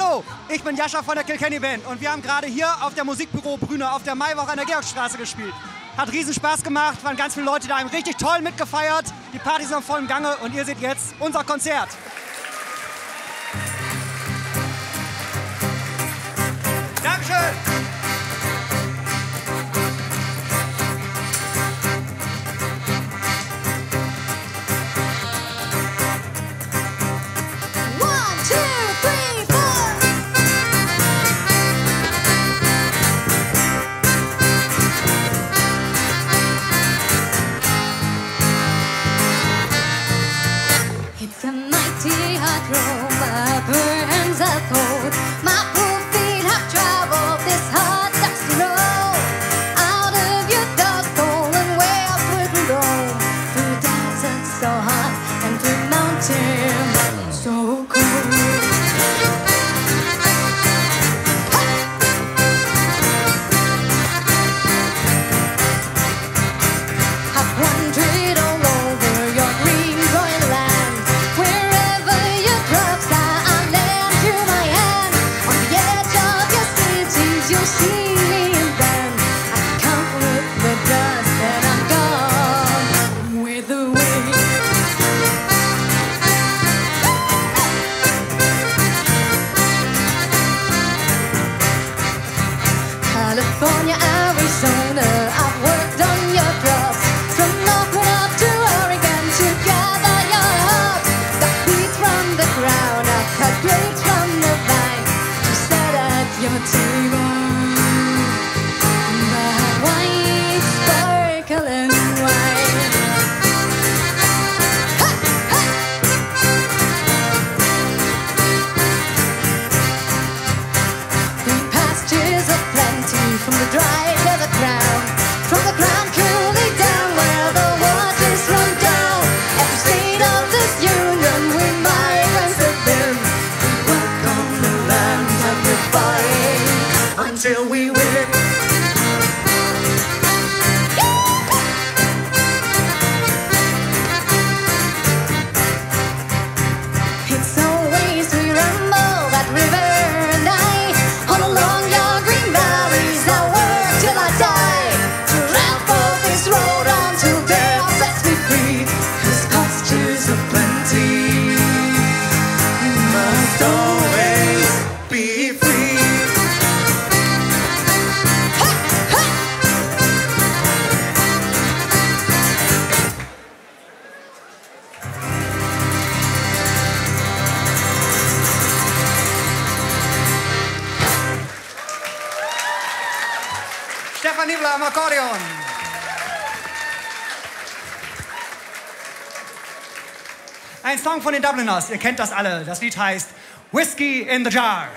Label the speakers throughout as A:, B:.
A: Hallo, ich bin Jascha von der Kilkenny Band und wir haben gerade hier auf der Musikbüro Brüne auf der Maiwoche an der Georgstraße gespielt. Hat riesen Spaß gemacht, waren ganz viele Leute da, haben richtig toll mitgefeiert. Die Partys sind voll im Gange und ihr seht jetzt unser Konzert. Dankeschön! Stephan Niebler am Akkordeon. Ein Song von den Dubliners, ihr kennt das alle. Das Lied heißt Whiskey in the Jar.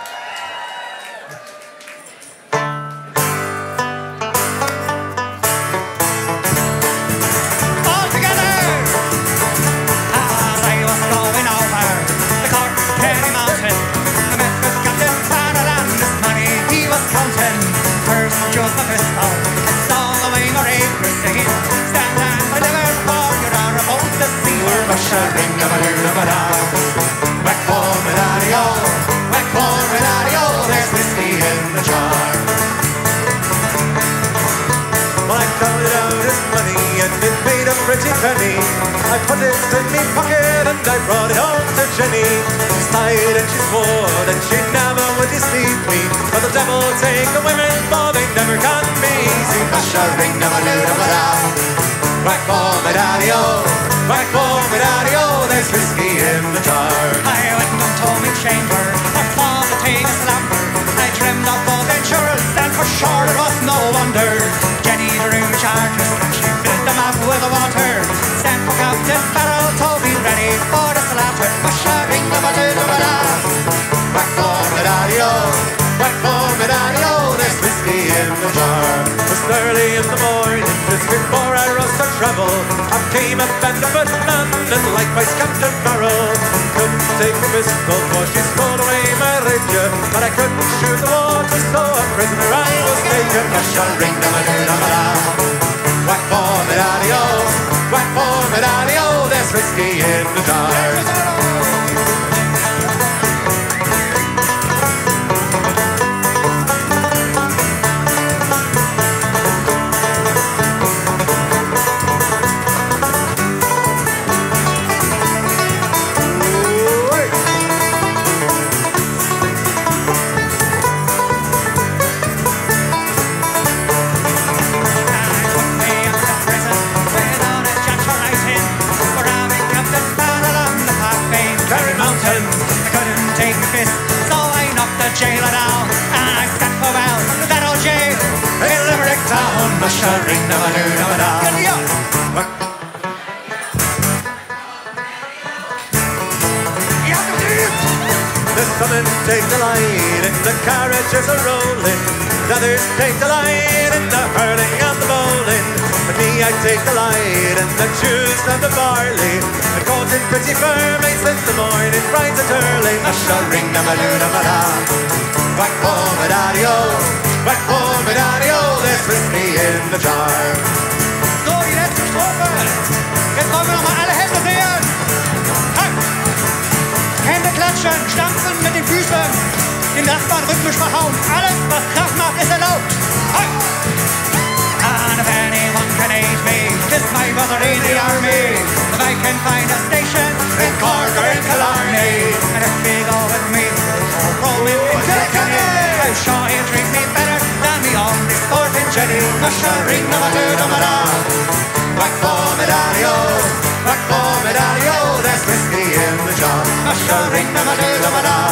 B: There's whiskey in the jar. Well, I counted out his money and it made a pretty penny. I put it in my pocket and I brought it home to Jenny. She sighed and she swore that she never would deceive me. But the devil take the women, for they never can be easy. Ba-sha-ring-a-ba-doo-da-ba-da. Whack for my daddy-o, whack for my daddy-o. There's whiskey in the jar.
A: I went and told me chamber, I thought to take a slumber. I dreamed of both insurance, and for sure it was no wonder. Jenny drew charges, and she filled them up with the water. Sent for Captain Farrell, told me ready for the slaughter. Ba-sha-ring-a-ba-doo-da-ba-da.
B: Whack for my daddy-o, whack for my daddy-o. There's whiskey in the jar. It was early in the morning, just before I rose to travel. Up came a band of footmen, and likewise Captain Farrell. Couldn't take the pistol, for she stole away my rapier. But I couldn't shoot the water, so a prisoner I was taken. Ba-sha-ring-a-ba-doo-da-ba-da. Whack for my daddy-o, whack for my daddy-o. There's whiskey in the jar.
A: shaking fist. So I knocked the jailer down, and I sat for well that old jail in Limerick town. Mushering, da-ba-doo-da-ba-da.
B: There's some take delight in the carriages a rolling. Others take delight in the hurling and the bowling. But me, I take delight in the juice and the barley. The cold in pretty firmly since the morning bright and early. Mushering, da-ba-doo-da-ba-da. Whack home a daddy-o, whack home a daddy-o. There's whiskey in the jar.
A: So, die letzte Strophe. Jetzt wollen wir nochmal alle Hände sehen. Hände klatschen, stampfen mit den Füßen, den Nachbarn rhythmisch verhauen. Alles, was Kraft macht, ist erlaubt. Hey! And if anyone can aid me, this my brother in the army. If I can find a station in Cork or in Killarney, and if he go with me, he'll throw me in Kilkenny. I'm sure he'll treat me better than me on this sporting jetty. Mushering, da-ba-doo-da-ba-da. Whack for me daddy-o, whack for me daddy-o. There's whiskey in the jar. Mushering, da-ba-doo-da-ba-da.